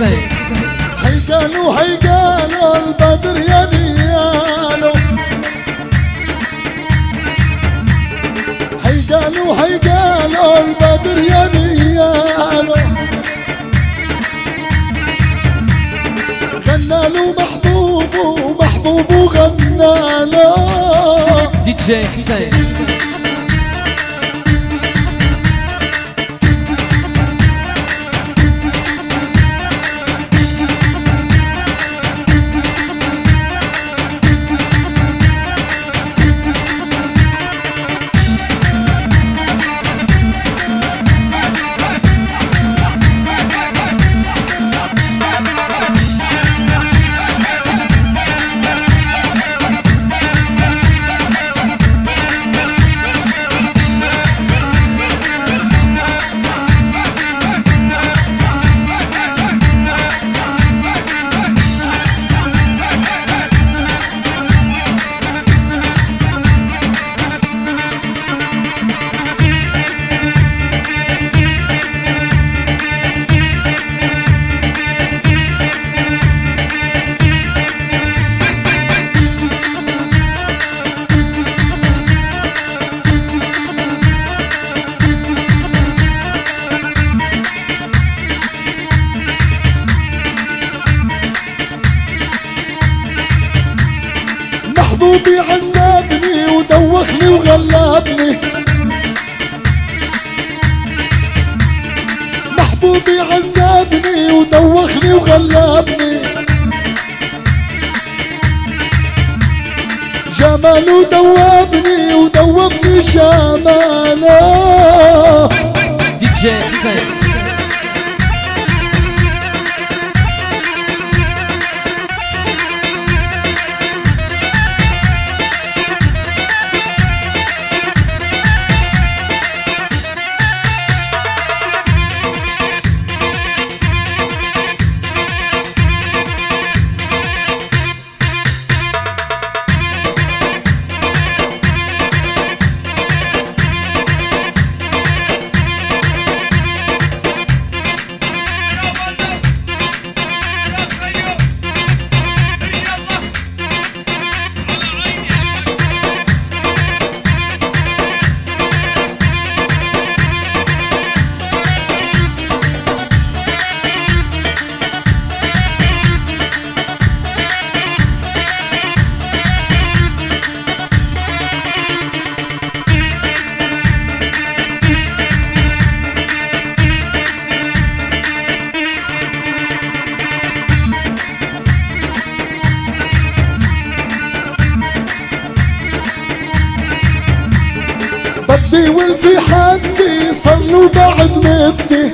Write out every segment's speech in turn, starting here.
حسين. هيقالوا هيقالوا البدر يا نيالو، هيقالوا هيقالوا البدر يا نيالو، غنى له محبوب ومحبوب وغنى له دي جي حسين. محبوبي عذبني ودوخني وغلبني، محبوبي عذبني ودوخني وغلبني، جماله دوبني ودوبني جماله دي جي حسين. بدي والفي حدي صلوا بعد مدي،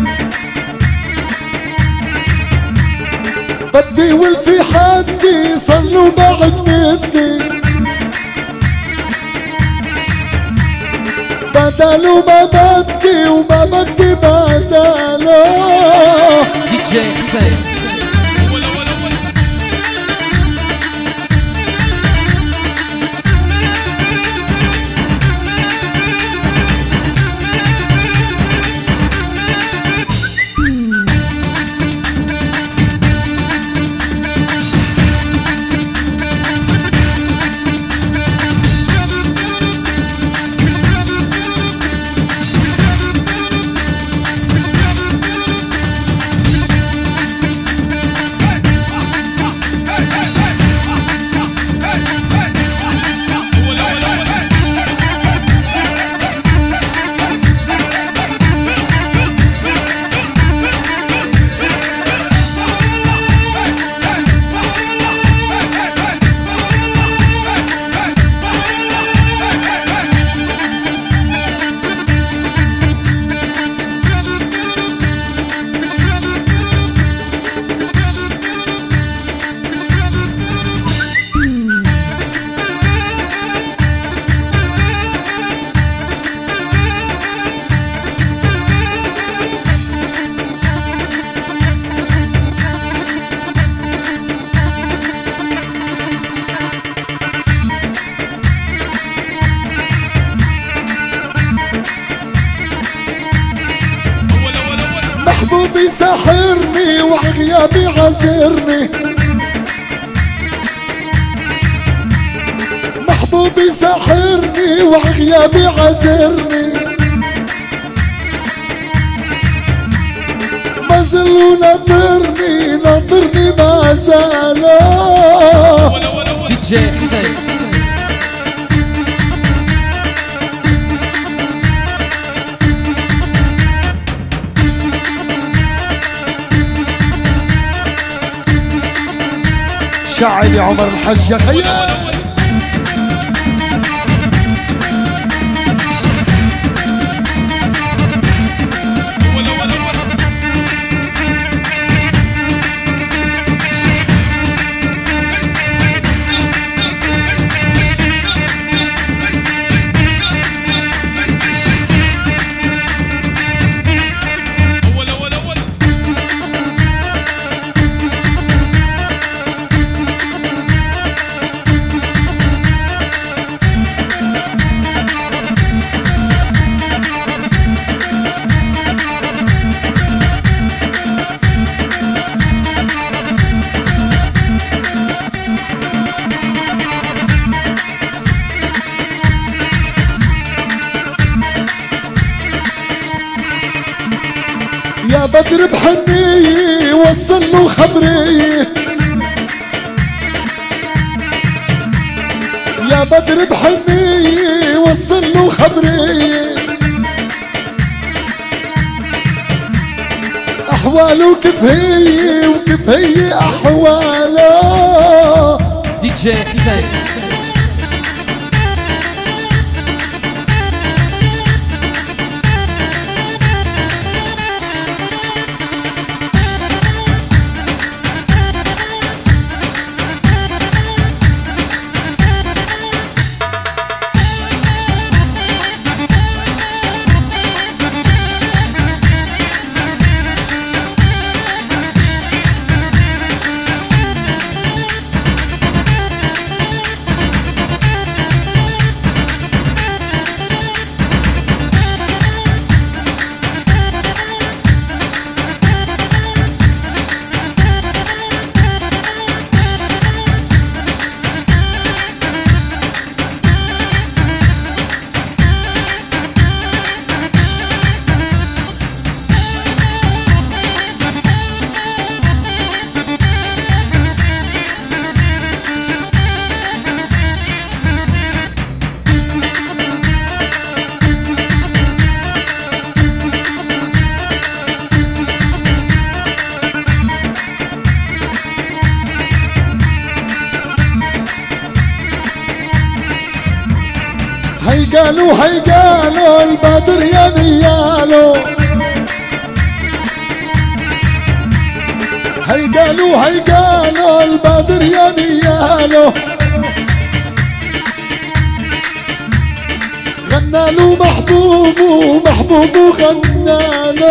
بدي والفي حدي صلوا بعد مدي، بدلوا ما بدي وما بدي بدلوا دي جي حسين. محبوبي ساحرني وعغيابي عذرني، محبوبي ساحرني وعغيابي عذرني، ما زال ناطرني ناطرني ما زال. دي جي حسين. شاعري عمر الحجة خيال. يا بدر بحني وصل له خبري، يا بدر بحني وصل له خبري، احواله كيف هي وكيف هي احواله. دي جي حسين. هي قالوا البدر يا نيالو، هي قالوا البدر يا نيالو، غنى له محبوب ومحبوب غنى له.